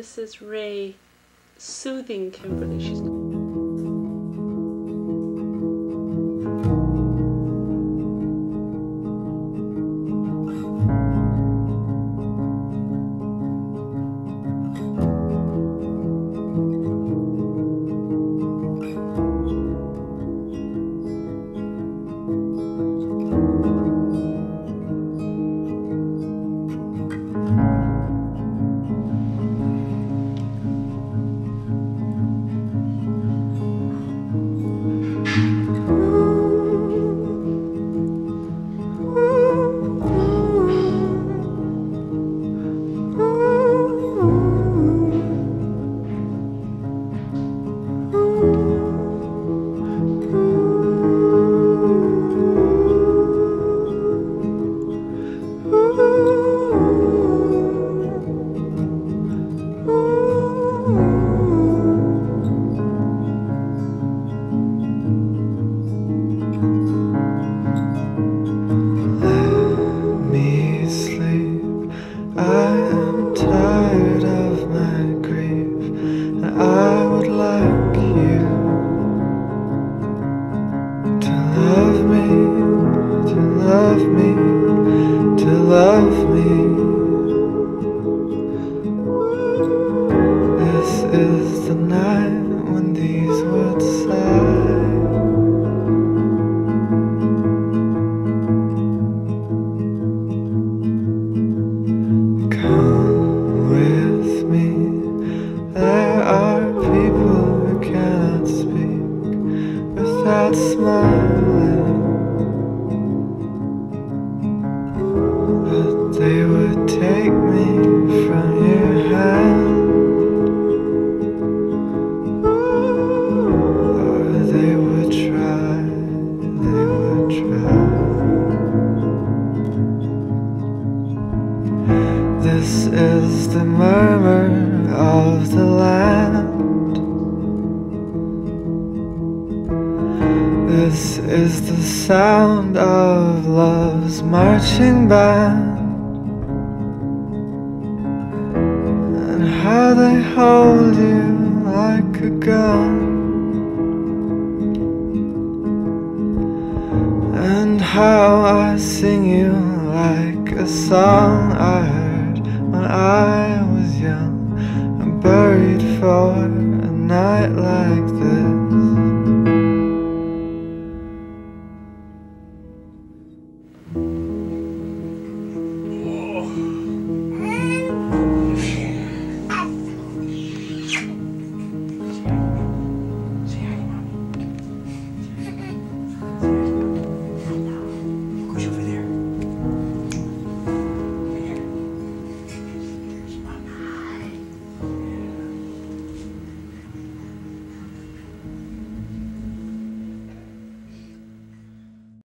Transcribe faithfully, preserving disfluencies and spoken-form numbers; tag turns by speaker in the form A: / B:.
A: This is Ray soothing Kimberly. She's
B: love me. This is the night when these words sigh. Come with me. There are people who cannot speak without smiling, but they would take me from your hand, or they would try, they would try. This is the murmur of the land. This is the sound of love's marching band, and how they hold you like a gun, and how I sing you like a song I heard when I was young and buried for a night like